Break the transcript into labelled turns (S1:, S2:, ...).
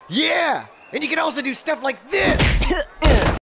S1: Yeah! And you can also do stuff like this!